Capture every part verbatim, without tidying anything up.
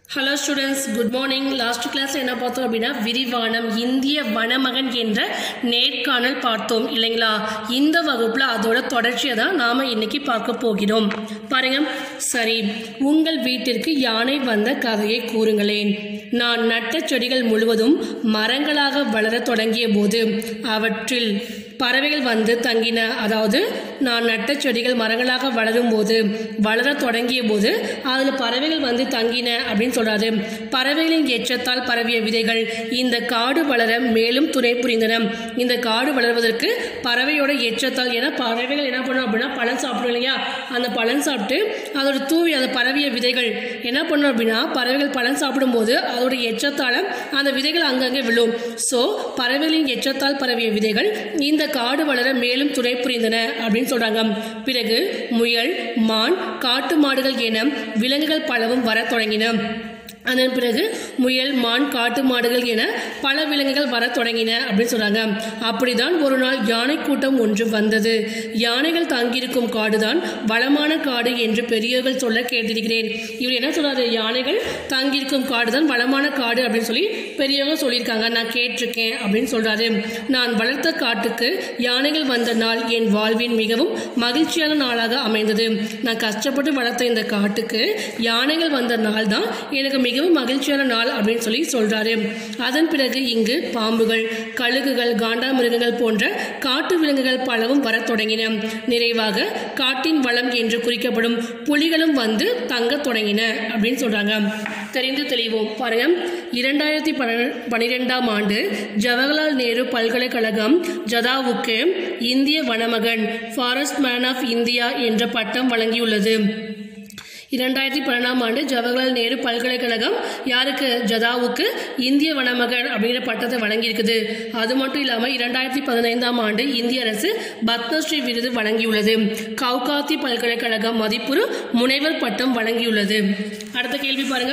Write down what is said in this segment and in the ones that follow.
Hello students, good morning. Last class என்ன பார்த்தோம் அப்படின்னா விரிவானம் இந்திய வனமகன் என்ற நேர்காணல் பார்த்தோம் இல்லைங்களா. இந்த வகுப்புல அதோட தொடர்ச்சியை தான் நாம இன்னைக்கு பார்க்க போகிறோம். பாருங்க. சரி, உங்கள் வீட்டிற்கு யானை வந்த கதையை கூறுங்களேன். நான் நட்ட செடிகள் முழுவதும் மரங்களாக வளர தொடங்கிய போது அவற்றில் பறவைகள் வந்து தங்கின. அதாவது நான் நட்ட செடிகள் மரங்களாக வளரும் போது வளர தொடங்கிய போது அதில் பறவைகள் வந்து தங்கின அப்படின்னு சொல்றாரு. பறவைகளின் எச்சத்தால் பரவிய விதைகள் இந்த காடு வளர மேலும் துணை புரிந்தன. இந்த காடு வளர்வதற்கு பறவையோட எச்சத்தால், ஏன்னா பறவைகள் என்ன பண்ணும் அப்படின்னா பழம் சாப்பிடும் இல்லையா, அந்த பழம் சாப்பிட்டு அதோட தூவி அந்த பரவிய விதைகள் என்ன பண்ணும் அப்படின்னா பறவைகள் பழம் சாப்பிடும் போது அதோட எச்சத்தால் அந்த விதைகள் அங்கங்கே விழும். ஸோ பறவைகளின் எச்சத்தால் பரவிய விதைகள் இந்த காடு வளர மேலும் துணை புரிந்தன அப்படின்னு சொல்றாங்க. பிறகு முயல், மான், காட்டு மாடுகள் என விலங்குகள் பலவும் வர தொடங்கின. அதன் பிறகு முயல், மான், காட்டு மாடுகள் என பல விலங்குகள் வர தொடங்கின அப்படின்னு சொல்றாங்க. அப்படிதான் ஒரு நாள் யானை கூட்டம் ஒன்று வந்தது. யானைகள் தங்கியிருக்கும் காடுதான் வளமான காடு என்று பெரியவர்கள் சொல்ல கேட்டிருக்கிறேன். இவர் என்ன சொல்றாரு, யானைகள் தங்கியிருக்கும் காடுதான் வளமான காடு அப்படின்னு சொல்லி பெரியவங்க சொல்லியிருக்காங்க, நான் கேட்டிருக்கேன் அப்படின்னு சொல்றாரு. நான் வளர்த்த காட்டுக்கு யானைகள் வந்த நாள் என் வாழ்வின் மிகவும் மகிழ்ச்சியான நாளாக அமைந்தது. நான் கஷ்டப்பட்டு வளர்த்த இந்த காட்டுக்கு யானைகள் வந்த நாள் தான் எனக்கு மிகவும் மகிழ்ச்சியான நாள் அப்படின்னு சொல்லி சொல்றாரு. அதன் பிறகு இங்கு பாம்புகள், கழுகுகள், காண்டாமிருகங்கள் போன்ற காட்டு விலங்குகள் பலவும் வர தொடங்கின. நிறைவாக காட்டின் வளம் என்று குறிக்கப்படும் புலிகளும் வந்து தங்க தொடங்கின அப்படின்னு சொல்றாங்க. தெரிந்து தெளிவோம். பாருங்க, இரண்டாயிரத்தி பனிரெண்டாம் ஆண்டு ஜவஹர்லால் நேரு பல்கலைக்கழகம் ஜதாவுக்கு இந்திய வனமகன் ஃபாரஸ்ட் மேன் ஆஃப் இந்தியா என்ற பட்டம் வழங்கியுள்ளது. இரண்டாயிரத்தி பன்னெண்டாம் ஆண்டு ஜவஹர்லால் நேரு பல்கலைக்கழகம் யாருக்கு, ஜதாவுக்கு இந்திய வனமகன் அப்படிங்கிற பட்டத்தை வழங்கியிருக்குது. அது மட்டும் இல்லாமல் இரண்டாயிரத்தி பதினைந்தாம் ஆண்டு இந்திய அரசு பத்மஸ்ரீ விருது வழங்கியுள்ளது. கவுகாத்தி பல்கலைக்கழகம் மதிப்புறு முனைவர் பட்டம் வழங்கியுள்ளது. அடுத்த கேள்வி பாருங்க,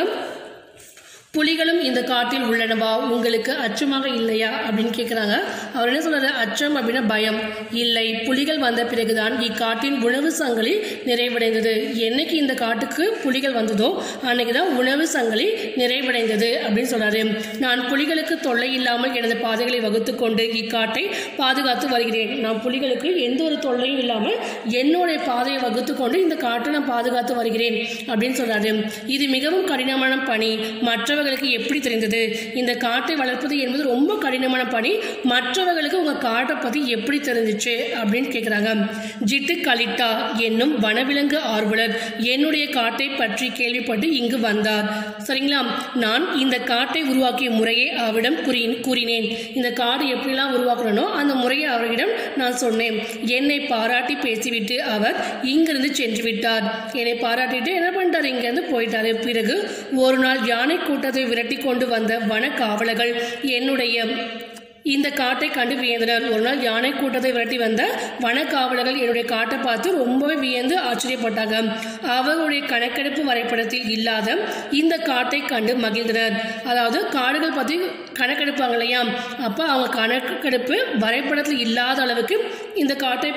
புலிகளும் இந்த காட்டில் உள்ளனவா, உங்களுக்கு அச்சமாக இல்லையா அப்படின்னு கேட்குறாங்க. அவர் என்ன சொல்றாரு, அச்சம் அப்படின்னா பயம் இல்லை, புலிகள் வந்த பிறகுதான் இக்காட்டின் உணவு சங்கிலி நிறைவடைந்தது. என்னைக்கு இந்த காட்டுக்கு புலிகள் வந்ததோ அன்னைக்கு தான் உணவு சங்கிலி நிறைவடைந்தது அப்படின்னு சொல்றாரு. நான் புலிகளுக்கு தொல்லை இல்லாமல் எனது பாதைகளை வகுத்து கொண்டு இக்காட்டை பாதுகாத்து வருகிறேன். நான் புலிகளுக்கு எந்த ஒரு தொல்லையும் இல்லாமல் என்னுடைய பாதையை வகுத்து கொண்டு இந்த காட்டை நான் பாதுகாத்து வருகிறேன் அப்படின்னு சொல்றாரு. இது மிகவும் கடினமான பணி, மற்றவர்கள் எப்படி தெரிந்தது? இந்த காட்டை வளர்ப்பது என்பது ரொம்ப கடினமான பணி, மற்றவர்களுக்கு உங்க காட்டை பத்தி எப்படி தெரிஞ்சிச்சு அப்படின்னு கேட்கிறாங்க. ஜிட்டு கலிட்டா என்னும் வனவிலங்கு ஆர்வலர் என்னுடைய காட்டை பற்றி கேள்விப்பட்டு இங்கு வந்தார். சரிங்களா, நான் இந்த காட்டை உருவாக்கிய முறையை அவரிடம் கூறினேன். இந்த காடு எப்படிலாம் உருவாக்கணும் அந்த முறையை அவரிடம் நான் சொன்னேன். என்னை பாராட்டி பேசிவிட்டு அவர் இங்கிருந்து சென்று விட்டார். என்னை பாராட்டிட்டு என்ன பண்ணிட்டார், இங்கிருந்து போயிட்டாரு. பிறகு ஒரு நாள் யானை கூட்டத்தை விரட்டி கொண்டு வந்த வன காவலர்கள் என்னுடைய இந்த காட்டை கண்டு வியந்தனர். ஒரு நாள் யானை கூட்டத்தை விரட்டி வந்த வன காவலர்கள் என்னுடைய காட்டை பார்த்து ரொம்பவே வியந்து ஆச்சரியப்பட்டாங்க. அவர்களுடைய கணக்கெடுப்பு வரைபடத்தில் இல்லாத இந்த காட்டை கண்டு மகிழ்ந்தனர். அதாவது காடுகள் பற்றி கணக்கெடுப்பாங்க இல்லையா, அப்போ அவங்க கணக்கெடுப்பு வரைபடத்தில் இல்லாத அளவுக்கு இந்த காட்டை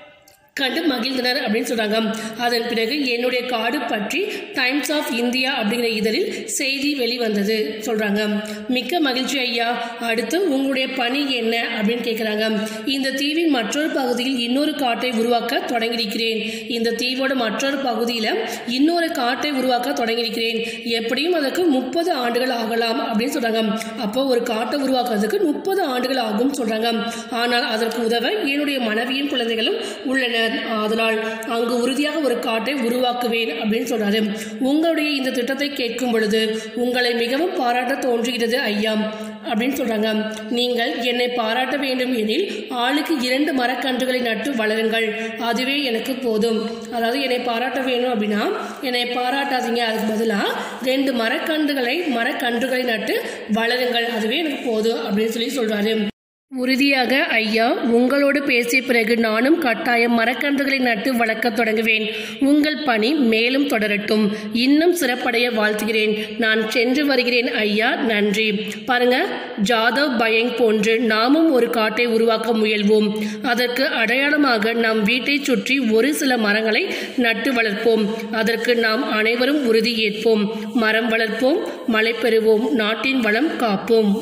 கண்டு மகிழ்ந்தனர் அப்படின்னு சொல்றாங்க. அதன் பிறகு என்னுடைய காடு பற்றி டைம்ஸ் ஆஃப் இந்தியா அப்படிங்கிற இதழில் செய்தி வெளிவந்தது சொல்றாங்க. மிக்க மகிழ்ச்சி ஐயா, அடுத்து உங்களுடைய பணி என்ன அப்படின்னு கேட்குறாங்க. இந்த தீவின் மற்றொரு பகுதியில் இன்னொரு காட்டை உருவாக்க தொடங்கியிருக்கிறேன். இந்த தீவோட மற்றொரு பகுதியில் இன்னொரு காட்டை உருவாக்க தொடங்கியிருக்கிறேன். எப்படியும் அதற்கு முப்பது ஆண்டுகள் ஆகலாம் அப்படின்னு சொல்றாங்க. அப்போ ஒரு காட்டை உருவாக்குறதுக்கு முப்பது ஆண்டுகள் ஆகும் சொல்றாங்க. ஆனால் அதற்கு உதவ என்னுடைய மனைவியின் குழந்தைகளும் உள்ளனர். அதனால் அங்கு உறுதியாக ஒரு காட்டை உருவாக்குவேன் அப்படின்னு சொல்றாரு. உங்களுடைய இந்த திட்டத்தை கேட்கும் பொழுது உங்களை மிகவும் பாராட்ட தோன்றுகிறது ஐயா அப்படின்னு சொல்றாங்க. நீங்கள் என்னை பாராட்ட வேண்டும் எனில் ஆளுக்கு இரண்டு மரக்கன்றுகளை நட்டு வளருங்கள், அதுவே எனக்கு போதும். அதாவது என்னை பாராட்ட வேணும் அப்படின்னா என்னை பாராட்டாதீங்க, அதுக்கு பதிலாக ரெண்டு மரக்கன்றுகளை மரக்கன்றுகளை நட்டு வளருங்கள், அதுவே எனக்கு போதும் அப்படின்னு சொல்லி சொல்றாரு. உறுதியாக ஐயா, உங்களோடு பேசிய பிறகு நானும் கட்டாயம் மரக்கன்றுகளை நட்டு வளர்க்கத் தொடங்குவேன். உங்கள் பணி மேலும் தொடரட்டும். இன்னும் சிறப்படைய வாழ்த்துகிறேன். நான் சென்று வருகிறேன் ஐயா. நன்றி. பாருங்க, ஜாதவ் பயங் போன்று நாமும் ஒரு காட்டை உருவாக்க முயல்வோம். அதற்கு அடையாளமாக நம் வீட்டை சுற்றி ஒரு சில மரங்களை நட்டு வளர்ப்போம். அதற்கு நாம் அனைவரும் உறுதி ஏற்போம். மரம் வளர்ப்போம், மழை பெறுவோம், நாட்டின் வளம் காப்போம்.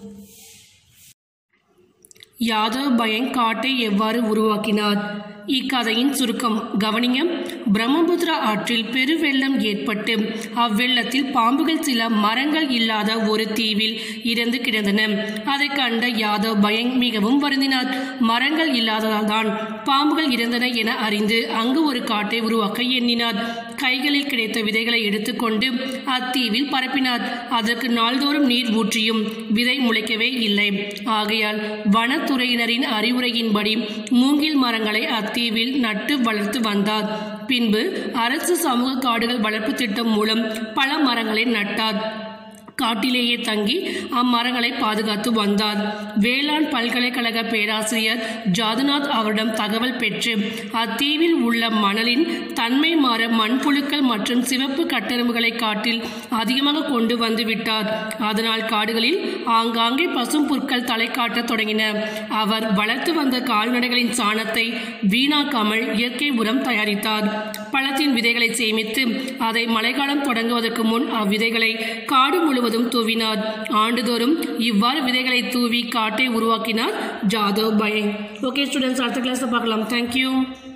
யாதவ் பயங் காட்டை எவ்வாறு உருவாக்கினார்? இக்கதையின் சுருக்கம் கவனிங்க. பிரம்மபுத்திரா ஆற்றில் பெருவெள்ளம் ஏற்பட்டு அவ்வெள்ளத்தில் பாம்புகள் சில மரங்கள் இல்லாத ஒரு தீவில் இறந்து கிடந்தன. அதை கண்ட யாதவ் பயங் மிகவும் வருந்தினார். மரங்கள் இல்லாததால் தான் பாம்புகள் இறந்தன என அறிந்து அங்கு ஒரு காட்டை உருவாக்க எண்ணினார். கைகளில் கிடைத்த விதைகளை எடுத்துக்கொண்டு அத்தீவில் பரப்பினார். அதற்கு நாள்தோறும் நீர் ஊற்றியும் விதை முளைக்கவே இல்லை. ஆகையால் வனத்துறையினரின் அறிவுரையின்படி மூங்கில் மரங்களை தீவில் நட்டு வளர்த்து வந்தார். பின்பு அரசு சமூக காடுகள் வளர்ப்பு திட்டம் மூலம் பல மரங்களை நட்டார். காட்டிலேயே தங்கி அம்மரங்களை பாதுகாத்து வந்தார். வேளாண் பல்கலைக்கழக பேராசிரியர் ஜாதுநாத் அவரிடம் தகவல் பெற்று அத்தீவில் உள்ள மணலின் தன்மை மாற மண்புழுக்கள் மற்றும் சிவப்பு கட்டெரும்புகளை காட்டில் அதிகமாக கொண்டு வந்து விட்டார். அதனால் காடுகளில் ஆங்காங்கே பசும் புற்கள் தலை காட்டத் தொடங்கின. அவர் வளர்த்து வந்த கால்நடைகளின் சாணத்தை வீணாக்காமல் இயற்கை உரம் தயாரித்தார். பழத்தின் விதைகளை சேமித்து அதை மழைக்காலம் தொடங்குவதற்கு முன் அவ்விதைகளை காடு முழுவதும் தூவினார். ஆண்டுதோறும் இவ்வாறு விதைகளை தூவி காட்டை உருவாக்கினார் ஜாதவ் பயங். ஓகே ஸ்டூடெண்ட்ஸ், அடுத்த கிளாஸில் பார்க்கலாம். தேங்க்யூ.